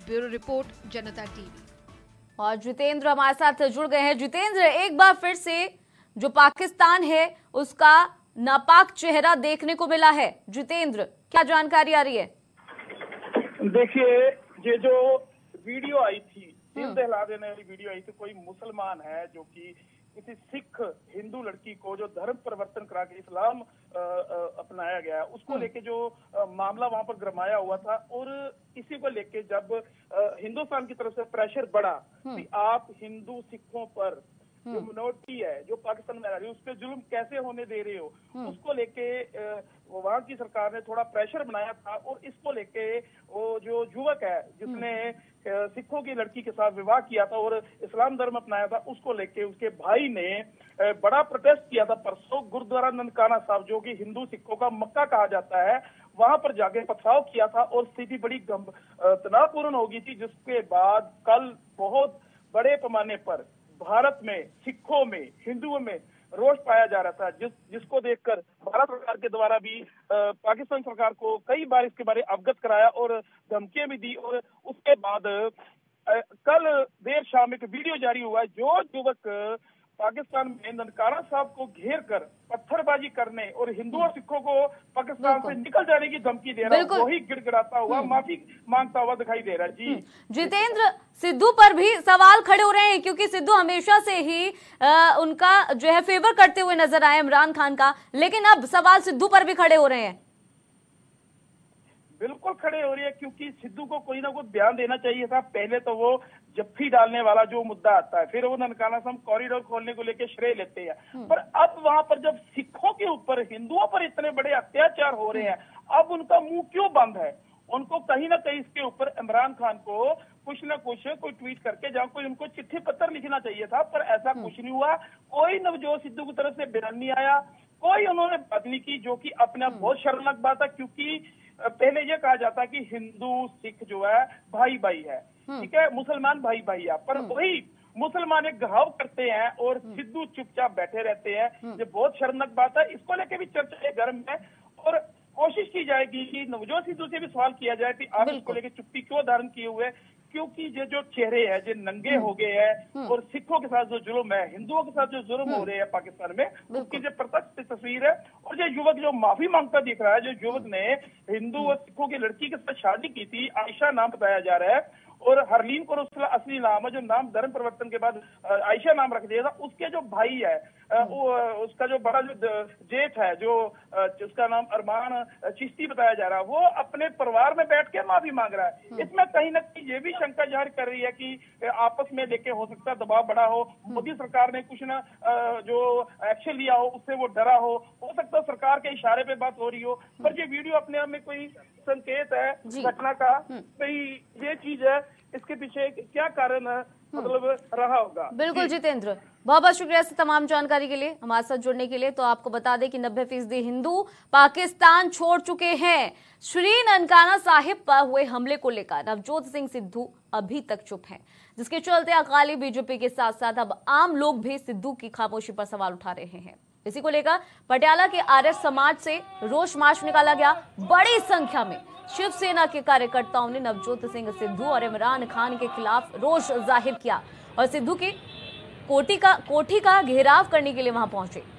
Bureau report, जनता TV. और जितेंद्र हमारे साथ जुड़ गए हैं। जितेंद्र, एक बार फिर से जो पाकिस्तान है उसका नापाक चेहरा देखने को मिला है। जितेंद्र, क्या जानकारी आ रही है? देखिए, ये जो वीडियो आई थी, दिल दहला देने वाली वीडियो आई थी, कोई मुसलमान है जो कि किसी सिख हिंदू लड़की को जो धर्म परिवर्तन करा के इस्लाम अपनाया गया, उसको लेके जो मामला वहां पर गरमाया हुआ था। और इसी को लेके जब हिंदुस्तान की तरफ से प्रेशर बढ़ा कि आप हिंदू सिखों पर जो मिनोरिटी है जो पाकिस्तान में रह रही है उस पर जुल्म कैसे होने दे रहे हो, उसको लेके वहां की सरकार ने थोड़ा प्रेशर बनाया था। और इसको लेके वो जो युवक है जिसने सिखों की लड़की के साथ विवाह किया था और इस्लाम धर्म अपनाया था, उसको लेके उसके भाई ने बड़ा प्रोटेस्ट किया था परसों। गुरुद्वारा ननकाना साहब जो कि हिंदू सिखों का मक्का कहा जाता है, वहां पर जाके पथराव किया था और स्थिति बड़ी तनावपूर्ण हो गई थी। जिसके बाद कल बहुत बड़े पैमाने पर भारत में सिखों में हिंदुओं में रोष पाया जा रहा था, जिसको देखकर भारत सरकार के द्वारा भी पाकिस्तान सरकार को कई बार इसके बारे अवगत कराया और धमकियां भी दी। और उसके बाद कल देर शाम एक वीडियो जारी हुआ है। जो युवक पाकिस्तान में ननकाना साहब को घेर कर पत्थरबाजी करने और हिंदुओं सिखों को पाकिस्तान से निकल जाने की धमकी दे रहा है, वही गिड़गिड़ाता हुआ माफी मांगता हुआ दिखाई दे रहा है। जी जितेंद्र, सिद्धू पर भी सवाल खड़े हो रहे हैं क्योंकि सिद्धू हमेशा से ही उनका जो है फेवर करते हुए नजर आए इमरान खान का, लेकिन अब सवाल सिद्धू पर भी खड़े हो रहे हैं। बिल्कुल खड़े हो रही है, क्योंकि सिद्धू को कोई ना कोई बयान देना चाहिए था। पहले तो वो जफ्फी डालने वाला जो मुद्दा आता है, फिर वो ननकाना साहब कॉरिडोर खोलने को लेकर श्रेय लेते हैं, पर अब वहां पर जब सिखों के ऊपर हिंदुओं पर इतने बड़े अत्याचार हो रहे हैं, अब उनका मुंह क्यों बंद है? उनको कहीं ना कहीं इसके ऊपर इमरान खान को कुछ ना कुछ कोई ट्वीट करके जहाँ कोई उनको चिट्ठी पत्र लिखना चाहिए था, पर ऐसा कुछ नहीं हुआ। कोई नवजोत सिद्धू की तरफ से बयान नहीं आया, कोई उन्होंने बात नहीं की, जो कि अपने आप बहुत शर्मनाक बात है। क्योंकि पहले ये कहा जाता है कि हिंदू सिख जो है भाई भाई है, ठीक है, मुसलमान भाई भाई है, पर वही मुसलमान एक घाव करते हैं और सिद्धू चुपचाप बैठे रहते हैं। ये बहुत शर्मनाक बात है। इसको लेके भी चर्चा गर्म है और कोशिश की जाएगी कि नवजोत सिद्धू से भी सवाल किया जाए कि आप इसको लेके चुप्पी क्यों धारण किए हुए, क्योंकि ये जो चेहरे हैं जो नंगे हो गए हैं और सिखों के साथ जो जुल्म है, हिंदुओं के साथ जो जुल्म हो रहे हैं पाकिस्तान में, उसकी जो प्रत्यक्ष तस्वीर है। और ये युवक जो माफी मांगता दिख रहा है, जो युवक ने हिंदू और सिखों की लड़की के साथ शादी की थी, आयशा नाम बताया जा रहा है, और हरलीन को उसका असली नाम है, जो नाम धर्म परिवर्तन के बाद आयशा नाम रख दिया था, उसके जो भाई है उसका जो बड़ा जो जेठ है, जो उसका नाम अरमान चिश्ती बताया जा रहा है, वो अपने परिवार में बैठ के माफी मांग रहा है। इसमें कहीं ना कहीं ये भी शंका जाहिर कर रही है कि आपस में लेके हो सकता है दबाव बढ़ा हो, मोदी सरकार ने कुछ ना जो एक्शन लिया हो उससे वो डरा हो सकता है सरकार के इशारे पे बात हो रही हो। पर ये वीडियो अपने आप में कोई संकेत है घटना का, कोई ये चीज है, इसके पीछे क्या कारण मतलब रहा होगा। बिल्कुल जितेंद्र, बहुत बहुत शुक्रिया इस तमाम जानकारी के लिए, हमारे साथ जुड़ने के लिए। तो आपको बता दें कि 90% हिंदू पाकिस्तान छोड़ चुके हैं। श्री ननकाना साहिब पर हुए हमले को लेकर नवजोत सिंह सिद्धू अभी तक चुप हैं, जिसके चलते अकाली बीजेपी के साथ साथ अब आम लोग भी सिद्धू की खामोशी पर सवाल उठा रहे हैं। इसी को लेकर पटियाला के आर्य समाज से रोष मार्च निकाला गया। बड़ी संख्या में शिवसेना के कार्यकर्ताओं ने नवजोत सिंह सिद्धू और इमरान खान के खिलाफ रोष जाहिर किया और सिद्धू की कोठी का घेराव करने के लिए वहां पहुंचे।